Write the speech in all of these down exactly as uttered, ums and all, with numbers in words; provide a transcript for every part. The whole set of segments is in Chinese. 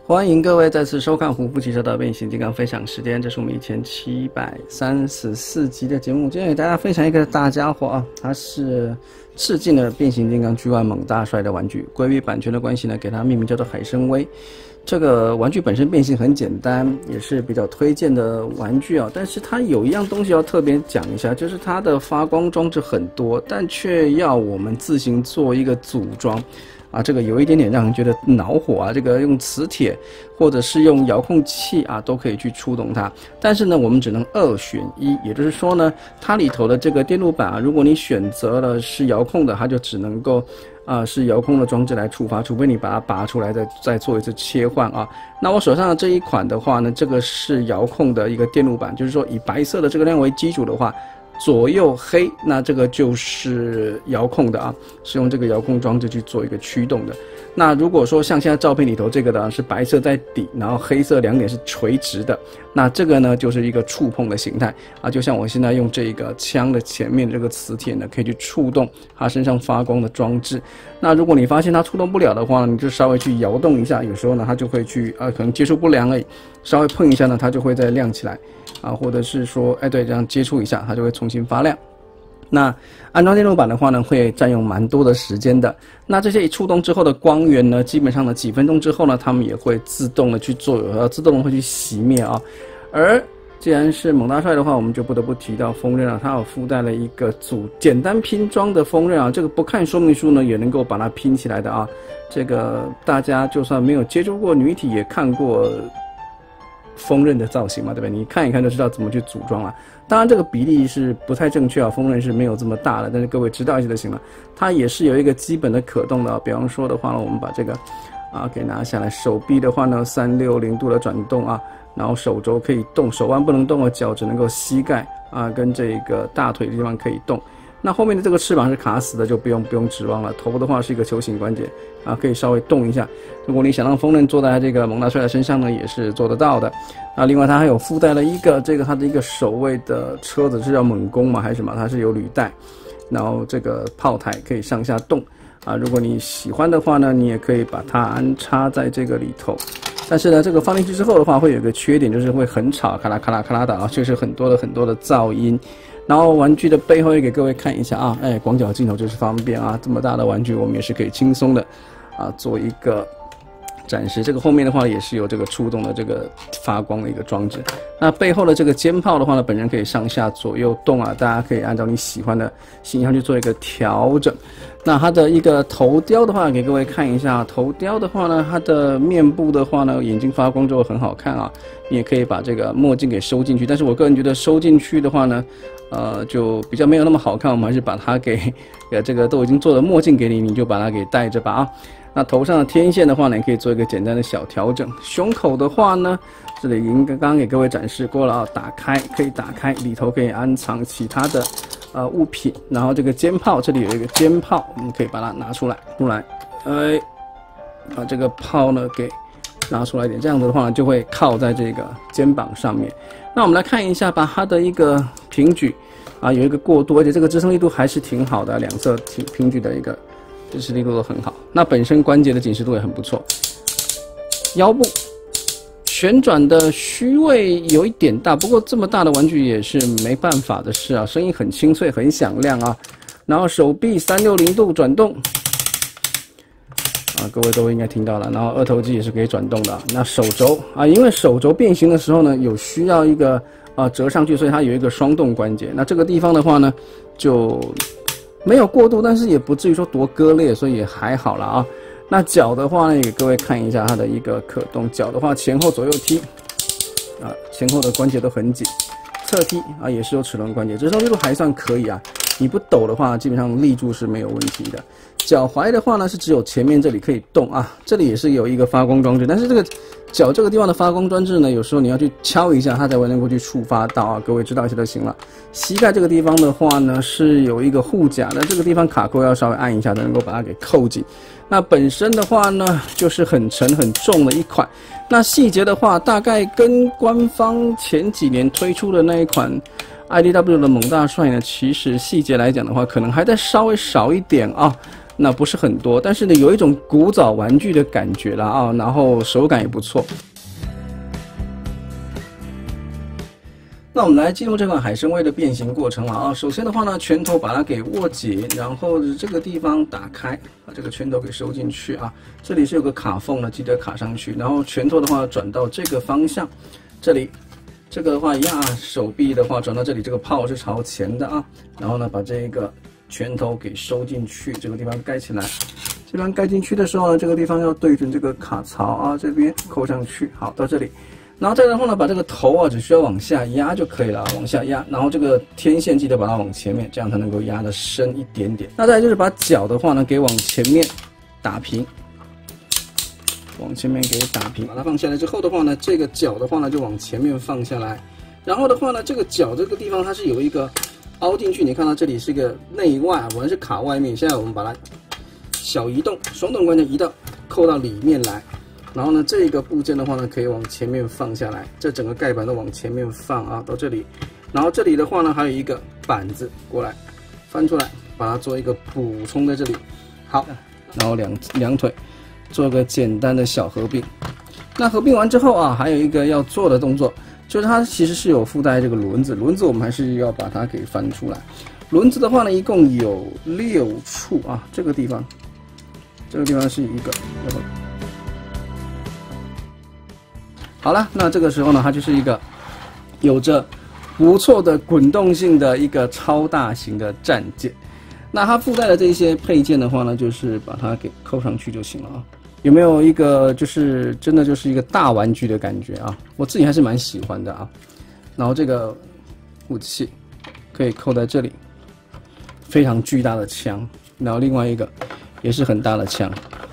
欢迎各位再次收看《胡夫汽车的变形金刚》分享时间，这是我们一千七百三十四集的节目。今天给大家分享一个大家伙啊，它是致敬了变形金刚 G 一 猛大帅的玩具，归于版权的关系呢，给它命名叫做海参崴。这个玩具本身变形很简单，也是比较推荐的玩具啊。但是它有一样东西要特别讲一下，就是它的发光装置很多，但却要我们自行做一个组装。啊，这个有一点点让人觉得恼火啊！这个用磁铁或者是用遥控器啊，都可以去触动它。但是呢，我们只能二选一，也就是说呢，它里头的这个电路板啊，如果你选择了是遥控的，它就只能够啊、呃、是遥控的装置来触发，除非你把它拔出来再再做一次切换啊。那我手上的这一款的话呢，这个是遥控的一个电路板，就是说以白色的这个亮为基础的话。左右黑，那这个就是遥控的啊，是用这个遥控装置去做一个驱动的。那如果说像现在照片里头这个的是白色在底，然后黑色两点是垂直的，那这个呢就是一个触碰的形态啊，就像我现在用这个枪的前面这个磁铁呢，可以去触动它身上发光的装置。那如果你发现它触动不了的话呢，你就稍微去摇动一下，有时候呢它就会去啊，可能接触不良而已，稍微碰一下呢，它就会再亮起来。啊，或者是说，哎，对，这样接触一下，它就会重新发亮。那安装电路板的话呢，会占用蛮多的时间的。那这些一触动之后的光源呢，基本上呢几分钟之后呢，它们也会自动的去做，呃，自动的会去熄灭啊。而既然是猛大帅的话，我们就不得不提到锋刃了，它有附带了一个组简单拼装的锋刃啊，这个不看说明书呢也能够把它拼起来的啊。这个大家就算没有接触过女体，也看过。锋刃的造型嘛，对不对？你看一看就知道怎么去组装了。当然，这个比例是不太正确啊，锋刃是没有这么大的，但是各位知道一下就行了。它也是有一个基本的可动的、啊，比方说的话呢，我们把这个啊给拿下来，手臂的话呢，三百六十度的转动啊，然后手肘可以动，手腕不能动，脚只能够膝盖啊跟这个大腿的地方可以动。那后面的这个翅膀是卡死的，就不用不用指望了。头的话是一个球形关节啊，可以稍微动一下。如果你想让锋刃坐在这个猛大帅的身上呢，也是做得到的。啊，另外它还有附带了一个这个它的一个守卫的车子，是叫猛攻嘛还是什么？它是有履带，然后这个炮台可以上下动啊。如果你喜欢的话呢，你也可以把它安插在这个里头。但是呢，这个放进去之后的话，会有一个缺点，就是会很吵，咔啦咔啦咔啦的啊，就是很多的很多的噪音。然后玩具的背后也给各位看一下啊，哎，广角镜头就是方便啊，这么大的玩具我们也是可以轻松的啊做一个展示。这个后面的话也是有这个触动的这个发光的一个装置。那背后的这个肩炮的话呢，本人可以上下左右动啊，大家可以按照你喜欢的形象去做一个调整。那它的一个头雕的话，给各位看一下，头雕的话呢，它的面部的话呢，眼睛发光之后很好看啊。你也可以把这个墨镜给收进去，但是我个人觉得收进去的话呢，呃，就比较没有那么好看。我们还是把它给，呃，这个都已经做了墨镜给你，你就把它给戴着吧啊。那头上的天线的话呢，也可以做一个简单的小调整。胸口的话呢，这里已经刚刚给各位展示过了啊，打开可以打开，里头可以安藏其他的呃物品。然后这个肩炮这里有一个肩炮，我们可以把它拿出来，出来，哎，把这个炮呢给拿出来一点，这样子的话呢就会靠在这个肩膀上面。那我们来看一下，把它的一个平举啊有一个过渡，而且这个支撑力度还是挺好的，两侧平平举的一个支持力度都很好。那本身关节的紧实度也很不错。腰部旋转的虚位有一点大，不过这么大的玩具也是没办法的事啊，声音很清脆，很响亮啊。然后手臂三百六十度转动。啊，各位都应该听到了，然后二头肌也是可以转动的。那手肘啊，因为手肘变形的时候呢，有需要一个啊折上去，所以它有一个双动关节。那这个地方的话呢，就没有过度，但是也不至于说多割裂，所以也还好了啊。那脚的话呢，给各位看一下它的一个可动。脚的话，前后左右踢，啊，前后的关节都很紧。侧踢啊，也是有齿轮关节，支撑力度还算可以啊。你不抖的话，基本上立住是没有问题的。脚踝的话呢，是只有前面这里可以动啊，这里也是有一个发光装置，但是这个脚这个地方的发光装置呢，有时候你要去敲一下，它才会能够去触发到啊。各位知道一下就行了。膝盖这个地方的话呢，是有一个护甲的，这个地方卡扣要稍微按一下才能够把它给扣紧。那本身的话呢，就是很沉很重的一款。那细节的话，大概跟官方前几年推出的那一款 I D W 的猛大帅呢，其实细节来讲的话，可能还再稍微少一点啊。 那不是很多，但是呢，有一种古早玩具的感觉啦啊，然后手感也不错。那我们来进入这款海参崴的变形过程了啊。首先的话呢，拳头把它给握紧，然后这个地方打开，把这个拳头给收进去啊。这里是有个卡缝的，记得卡上去。然后拳头的话转到这个方向，这里这个的话一样啊，手臂的话转到这里，这个泡是朝前的啊。然后呢，把这个拳头给收进去，这个地方盖起来。这边盖进去的时候呢，这个地方要对准这个卡槽啊，这边扣上去。好，到这里。然后再然后呢，把这个头啊，只需要往下压就可以了，往下压。然后这个天线记得把它往前面，这样才能够压得深一点点。那再来就是把脚的话呢，给往前面打平，往前面给打平，把它放下来之后的话呢，这个脚的话呢就往前面放下来。然后的话呢，这个脚这个地方它是有一个凹进去，你看到这里是个内外啊，本来是卡外面，现在我们把它小移动，双动关节移到扣到里面来。然后呢，这个部件的话呢，可以往前面放下来，这整个盖板都往前面放啊，到这里。然后这里的话呢，还有一个板子过来，翻出来，把它做一个补充在这里。好，然后两两腿做个简单的小合并。那合并完之后啊，还有一个要做的动作，就是它其实是有附带这个轮子，轮子我们还是要把它给翻出来。轮子的话呢，一共有六处啊，这个地方，这个地方是一个。好了，那这个时候呢，它就是一个有着不错的滚动性的一个超大型的战舰。那它附带的这些配件的话呢，就是把它给扣上去就行了啊。有没有一个就是真的就是一个大玩具的感觉啊？我自己还是蛮喜欢的啊。然后这个武器可以扣在这里，非常巨大的枪。然后另外一个也是很大的枪。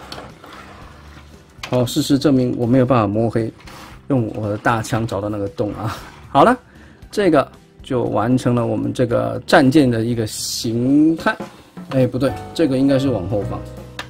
好，事实证明我没有办法摸黑。用我的大枪找到那个洞啊！好了，这个就完成了我们这个战舰的一个形态。哎，不对，这个应该是往后放，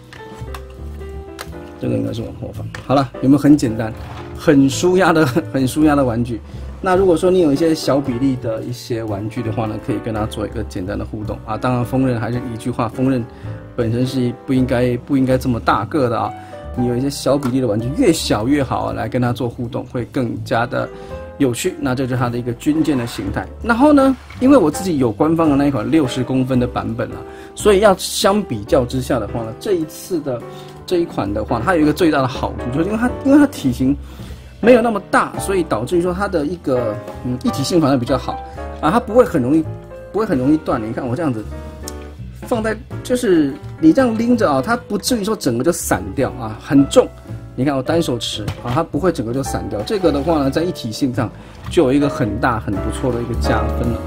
这个应该是往后放。好了，有没有很简单、很舒压的、很舒压的玩具？那如果说你有一些小比例的一些玩具的话呢，可以跟它做一个简单的互动啊。当然，锋刃还是一句话，锋刃本身是不应该不应该这么大个的啊。你有一些小比例的玩具，越小越好，来跟它做互动，会更加的有趣。那这就是它的一个军舰的形态。然后呢，因为我自己有官方的那一款六十公分的版本了，所以要相比较之下的话呢，这一次的这一款的话，它有一个最大的好处，就是因为它因为它体型没有那么大，所以导致于说它的一个嗯一体性反而比较好啊，它不会很容易不会很容易断。你看我这样子。放在就是你这样拎着啊，它不至于说整个就散掉啊，很重。你看我单手持啊，它不会整个就散掉。这个的话呢，在一体性上就有一个很大很不错的一个加分了。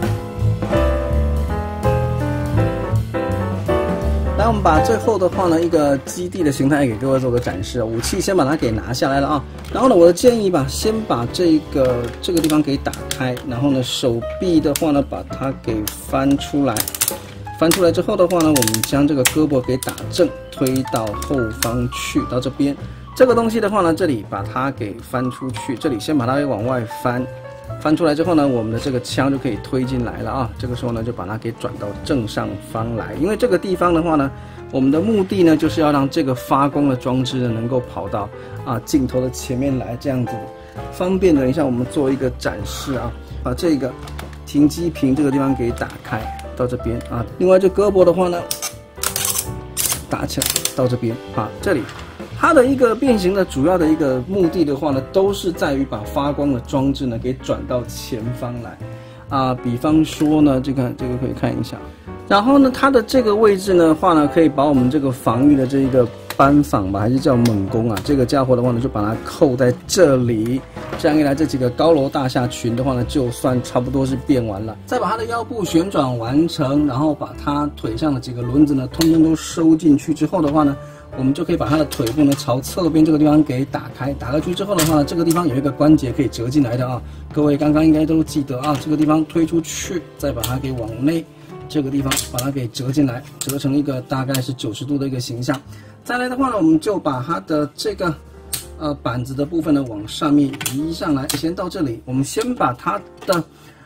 来，我们把最后的话呢，一个基地的形态给各位做个展示。武器先把它给拿下来了啊。然后呢，我的建议吧，先把这个这个地方给打开，然后呢，手臂的话呢，把它给翻出来。翻出来之后的话呢，我们将这个胳膊给打正，推到后方去，到这边。这个东西的话呢，这里把它给翻出去，这里先把它给往外翻。翻出来之后呢，我们的这个枪就可以推进来了啊。这个时候呢，就把它给转到正上方来。因为这个地方的话呢，我们的目的呢，就是要让这个发光的装置呢，能够跑到啊镜头的前面来，这样子方便等一下我们做一个展示啊。把这个停机坪这个地方给打开。到这边啊，另外这胳膊的话呢，打起来到这边啊，这里它的一个变形的主要的一个目的的话呢，都是在于把发光的装置呢给转到前方来啊。比方说呢，这个这个可以看一下，然后呢，它的这个位置呢话呢，可以把我们这个防御的这一个班仿吧，还是叫猛攻啊，这个家伙的话呢，就把它扣在这里。这样一来，这几个高楼大厦群的话呢，就算差不多是变完了。再把它的腰部旋转完成，然后把它腿上的几个轮子呢，通通都收进去之后的话呢，我们就可以把它的腿部呢朝侧边这个地方给打开。打开去之后的话呢，这个地方有一个关节可以折进来的啊。各位刚刚应该都记得啊，这个地方推出去，再把它给往内，这个地方把它给折进来，折成一个大概是九十度的一个形象。再来的话呢，我们就把它的这个。呃，板子的部分呢，往上面移上来，先到这里。我们先把它的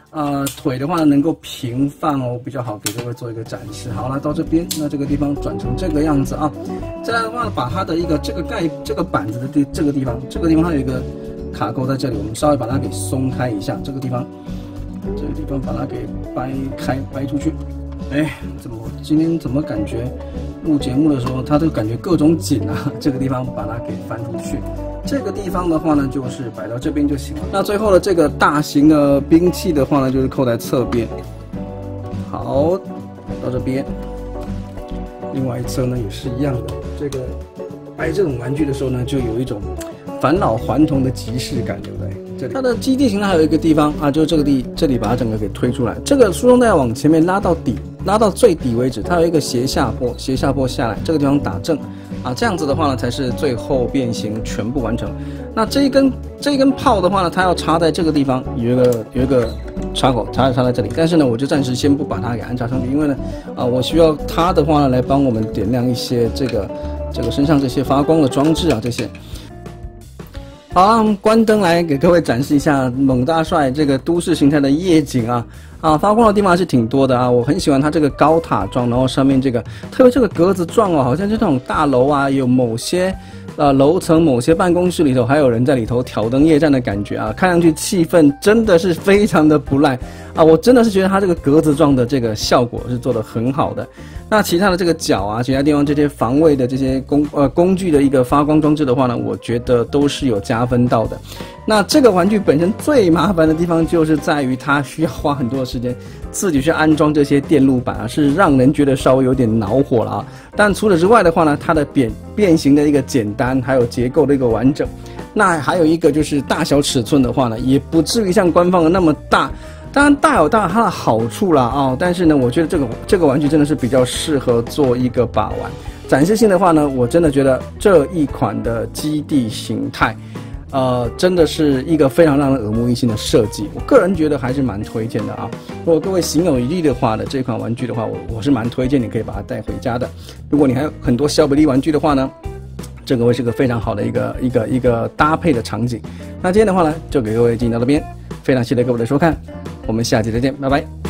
呃腿的话能够平放哦，比较好给各位做一个展示。好了，到这边，那这个地方转成这个样子啊。再来的话，把它的一个这个盖这个板子的地这个地方，这个地方它有一个卡钩在这里，我们稍微把它给松开一下，这个地方，这个地方把它给掰开掰出去。哎，怎么今天怎么感觉录节目的时候，它都感觉各种紧啊？这个地方把它给翻出去。这个地方的话呢，就是摆到这边就行了。那最后的这个大型的兵器的话呢，就是扣在侧边。好，到这边。另外一侧呢也是一样的。这个摆这种玩具的时候呢，就有一种返老还童的即视感，对不对？这里它的基地形态还有一个地方啊，就是这个地，这里把它整个给推出来。这个输送带往前面拉到底，拉到最底为止，它有一个斜下坡，斜下坡下来，这个地方打正。啊，这样子的话呢，才是最后变形全部完成。那这一根这一根炮的话呢，它要插在这个地方，有一个有一个插口，插插在这里。但是呢，我就暂时先不把它给安插上去，因为呢，啊，我需要它的话呢，来帮我们点亮一些这个这个身上这些发光的装置啊，这些。好，我们关灯来给各位展示一下猛大帅这个都市形态的夜景啊。啊，发光的地方还是挺多的啊，我很喜欢它这个高塔状，然后上面这个，特别这个格子状哦，好像就这种大楼啊，有某些呃楼层、某些办公室里头还有人在里头挑灯夜战的感觉啊，看上去气氛真的是非常的不赖啊，我真的是觉得它这个格子状的这个效果是做得很好的。那其他的这个角啊，其他地方这些防卫的这些工呃工具的一个发光装置的话呢，我觉得都是有加分到的。那这个玩具本身最麻烦的地方就是在于它需要花很多的时间自己去安装这些电路板啊，是让人觉得稍微有点恼火了啊。但除此之外的话呢，它的变变形的一个简单，还有结构的一个完整。那还有一个就是大小尺寸的话呢，也不至于像官方的那么大。当然大有大它的好处啦啊、哦，但是呢，我觉得这个这个玩具真的是比较适合做一个把玩。展示性的话呢，我真的觉得这一款的基地形态，呃，真的是一个非常让人耳目一新的设计。我个人觉得还是蛮推荐的啊。如果各位行有余力的话呢，这款玩具的话，我我是蛮推荐你可以把它带回家的。如果你还有很多小比例玩具的话呢，这个会是个非常好的一个一个一个搭配的场景。那今天的话呢，就给各位进行到这边，非常谢谢各位的收看。我们下期再见，拜拜。